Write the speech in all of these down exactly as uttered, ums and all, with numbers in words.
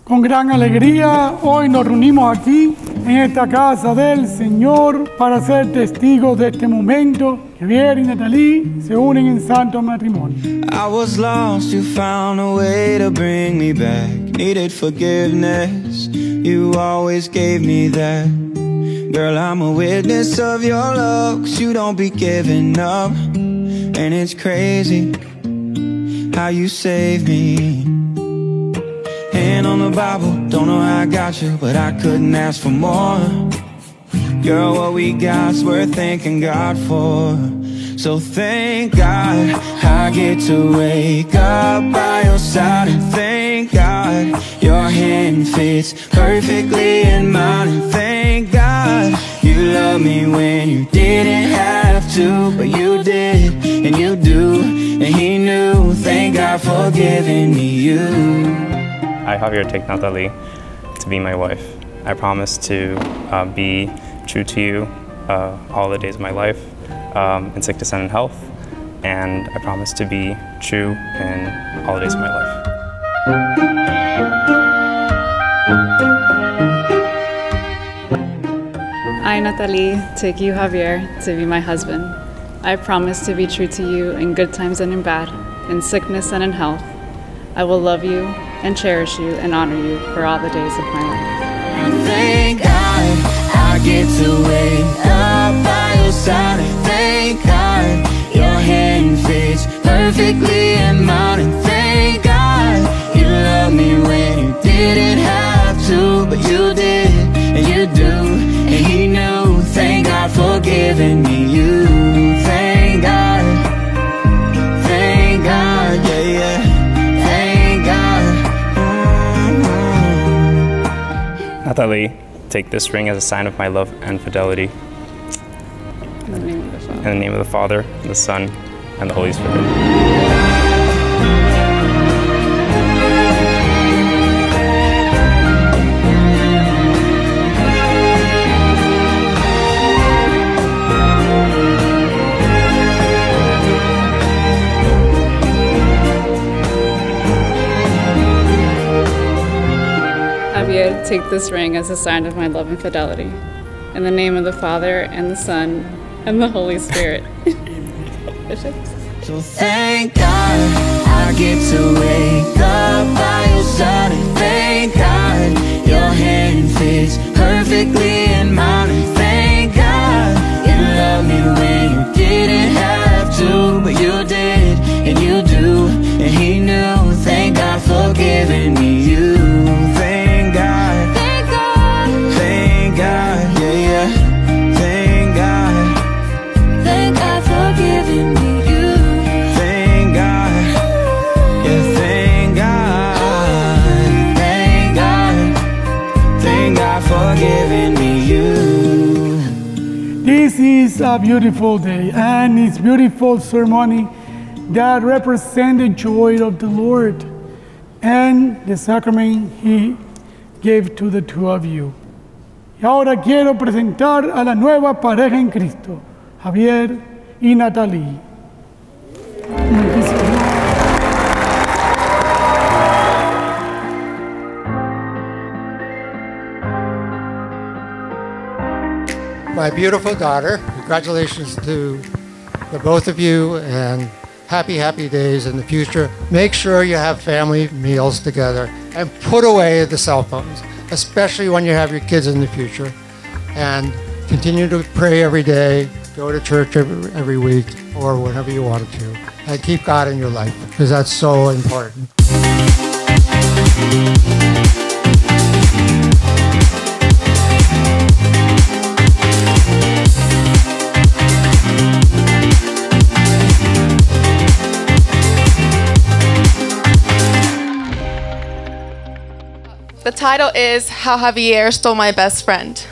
Con gran alegría, hoy nos reunimos aquí en esta casa del Señor para ser testigos de este momento. Javier y Natalie se unen en santo matrimonio. I was lost, you found a way to bring me back. Needed forgiveness, you always gave me that. Girl, I'm a witness of your love, 'cause you don't be giving up. And it's crazy how you saved me. Hand on the Bible, don't know how I got you, but I couldn't ask for more. Girl, what we got's worth thanking God for. So thank God I get to wake up by your side. And thank God your hand fits perfectly in mine. And thank God you love me when you didn't have to, but you did, and you do, and He knew. Thank God for giving me you. I, Javier, take Natalie to be my wife. I promise to uh, be true to you uh, all the days of my life, um, in sickness and in health, and I promise to be true in all the days of my life. I, Natalie, take you, Javier, to be my husband. I promise to be true to you in good times and in bad, in sickness and in health. I will love you and cherish you and honor you for all the days of my life. And thank God I get to wake up by your side. And thank God your hand fits perfectly in mine. And thank God you love me when you didn't have to, but you did, and you do, and He knew. Thank God for giving me you. Thank God, thank God, yeah, yeah. Natalie, take this ring as a sign of my love and fidelity. In the name of the Father, In the name of the Father, the Son, and the Holy Spirit. Javier, take this ring as a sign of my love and fidelity. In the name of the Father, and the Son, and the Holy Spirit. So thank God I get to wake up by your side. And thank God your hand fits perfectly in mine. And thank God you love me when you didn't have to, but you did, and you do, and He knew. Thank God for giving me you. Thank God, thank God, thank God, yeah, yeah. Thank God, thank God for giving me you. Thank God, yeah, thank God, thank God, thank God for giving me you. This is a beautiful day, and it's beautiful ceremony that represents the joy of the Lord and the sacrament He gave to the two of you. Y ahora quiero presentar a la nueva pareja en Cristo, Javier y Natalie. My beautiful daughter, congratulations to the both of you, and happy, happy days in the future. Make sure you have family meals together and put away the cell phones, especially when you have your kids in the future. And continue to pray every day, go to church every, every week, or whenever you want to. And keep God in your life, because that's so important. The title is How Javier Stole My Best Friend.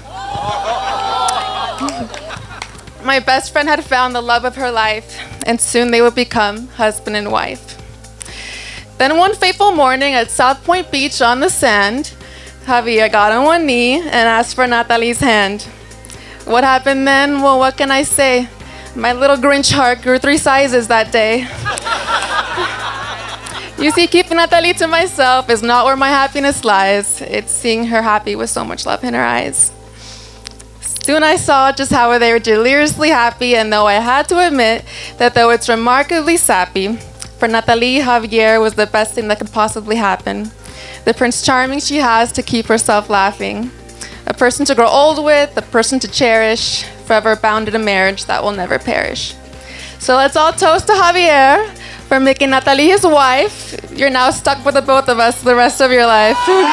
My best friend had found the love of her life, and soon they would become husband and wife. Then one fateful morning at South Point Beach on the sand, Javier got on one knee and asked for Natalie's hand. What happened then? Well, what can I say? My little Grinch heart grew three sizes that day. You see, keeping Natalie to myself is not where my happiness lies. It's seeing her happy with so much love in her eyes. Soon I saw just how they were deliriously happy, and though I had to admit that though it's remarkably sappy, for Natalie, Javier was the best thing that could possibly happen. The Prince Charming she has to keep herself laughing. A person to grow old with, a person to cherish, forever bound in a marriage that will never perish. So let's all toast to Javier for making Natalie his wife. You're now stuck with the both of us the rest of your life.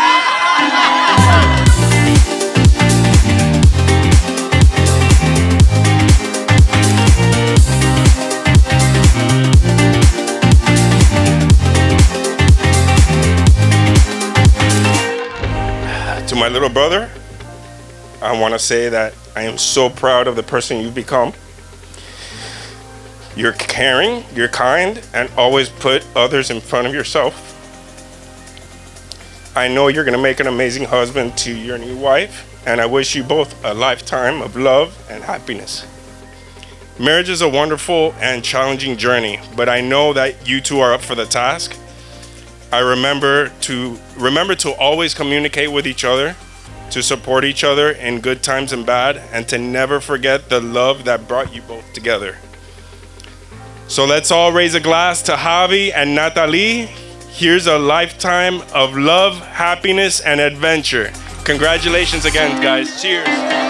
To my little brother, I want to say that I am so proud of the person you've become. You're caring, you're kind, and always put others in front of yourself. I know you're going to make an amazing husband to your new wife, and I wish you both a lifetime of love and happiness. Marriage is a wonderful and challenging journey, but I know that you two are up for the task. I remember to remember to always communicate with each other, to support each other in good times and bad, and to never forget the love that brought you both together. So let's all raise a glass to Javi and Natalie. Here's a lifetime of love, happiness, and adventure. Congratulations again, guys. Cheers.